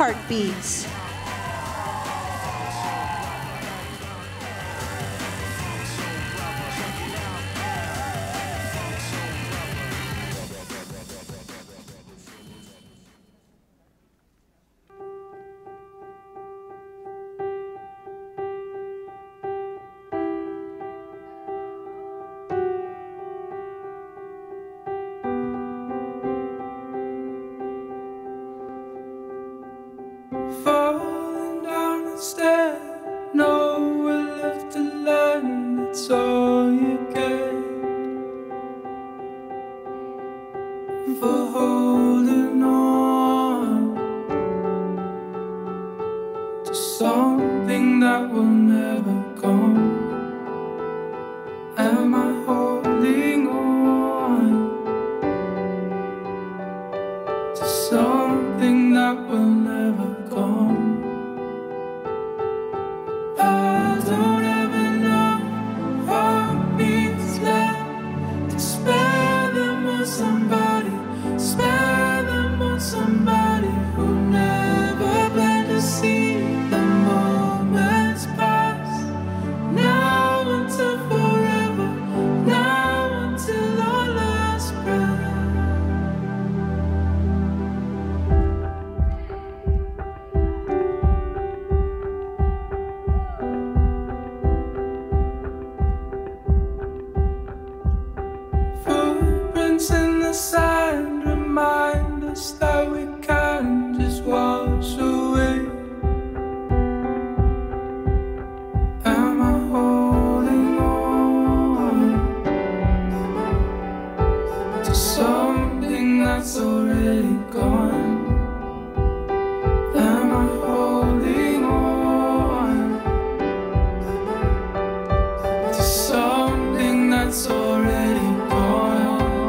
Heartbeats. Falling down instead, nowhere left to land, it's all you get for holding on to something that will never come. Am I holding on to something that will never come? I don't have enough heartbeats left to spare them on somebody, spare them on somebody who never planned to see the moments pass. Now until forever, now until our last breath. Footprints in the sand remind us that we can't just wash away. Am I holding on to something that's already gone? Am I holding on to something that's already gone?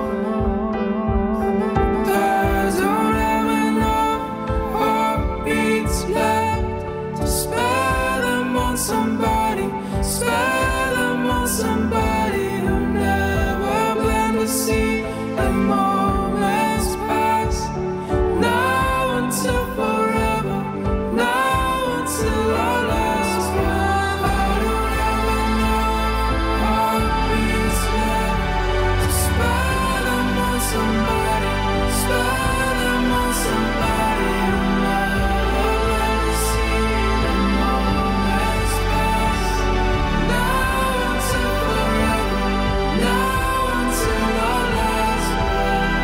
I don't have enough heartbeats left to spare them on somebody, spare them on somebody who never planned to see the moments pass. Now until forever, now until our last breath. I don't have enough heartbeats left to spare them on somebody, spare them on somebody who never planned to see the moments pass. Now until forever, now until our last breath.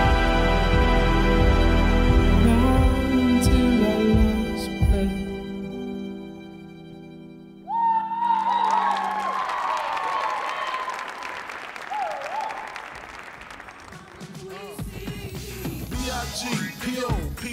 Now until our last breath. B.I.G.P.O.